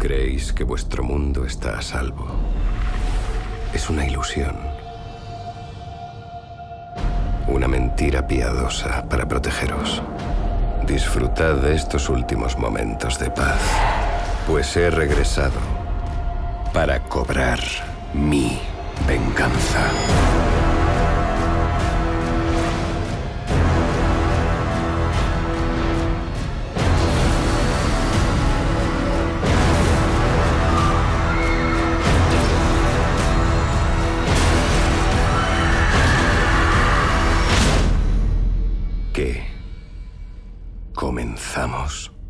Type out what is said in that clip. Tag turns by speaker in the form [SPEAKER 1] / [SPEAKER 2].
[SPEAKER 1] Creéis que vuestro mundo está a salvo. Es una ilusión. Una mentira piadosa para protegeros. Disfrutad de estos últimos momentos de paz, pues he regresado para cobrar mi venganza. ¿Qué? ¿Comenzamos?